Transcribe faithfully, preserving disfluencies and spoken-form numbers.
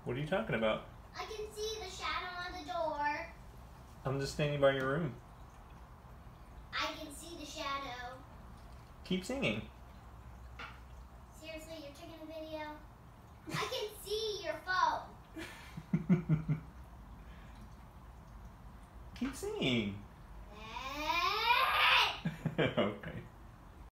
What are you talking about? I can see the shadow on the door. I'm just standing by your room. I can see the shadow. Keep singing. Seriously, you're taking a video? I can see your phone. Keep singing.